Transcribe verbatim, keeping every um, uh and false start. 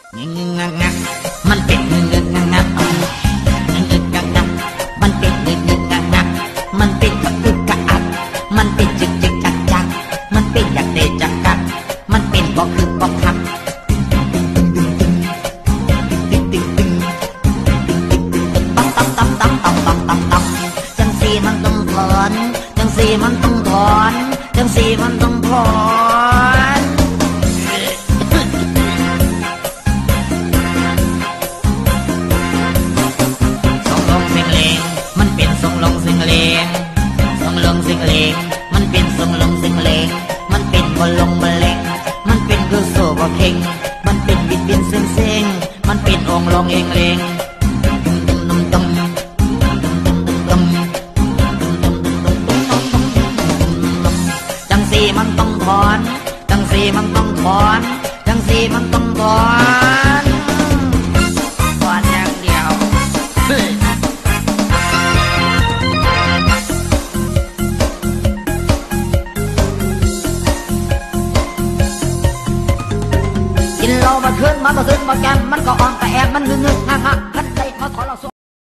งักงักมันเป็นเงงงักงักเงงงักงักมันเป็นเงงงักงักมันเป็นกระอึกกระอักมันเป็นจึกจึกจักจักมันเป็นอยากเตะจักกักมันเป็นบอกคือบอกคักตั้มตั้มตั้มตั้มตั้มตั้มตั้มจังสีมันต้องถอนจังสีมันต้องถอนจังสีมันต้องถอนมันเป็นทรงลงสิงเลงทรงลงสิงเลงมันเป็นทรงลงสิงเลงมันเป็นบอลลงบอลเลงมันเป็นคือโซ่บอเข่งมันเป็นบิดเบี้ยนเส้นเส้งมันเป็นองลงเองเลงจังสีมันต้องถอนจังสีมันต้องถอนจังสีมันต้องถอนถอนอย่างเดียวกินเหล้ามาขึ้นมาบ่ขึ้นมาแกมมันก็อ่อนแต่แอบมันงึงงึงงักงักคัดใจมาถอนเรา